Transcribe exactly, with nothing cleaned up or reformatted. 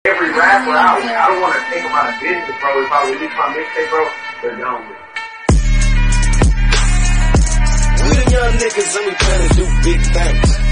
Every rapper out there, I don't want to take them out of business, bro. If I release my mixtape, bro, they're done with it. We the young niggas and we tryna do big things.